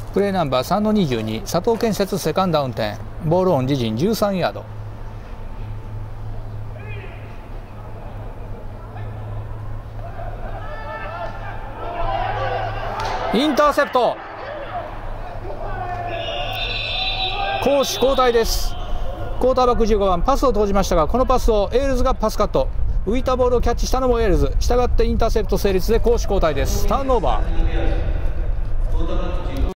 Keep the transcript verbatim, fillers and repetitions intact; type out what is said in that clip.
プレーナンバー さんのにじゅうに 佐藤建設セカンドダウン点、ボールオン自陣じゅうさんヤード。インターセプト、攻守交代です。クォーターバックじゅうごばん、パスを投じましたが、このパスをエールズがパスカット、浮いたボールをキャッチしたのもエールズ、したがってインターセプト成立で攻守交代です。ターンオーバー。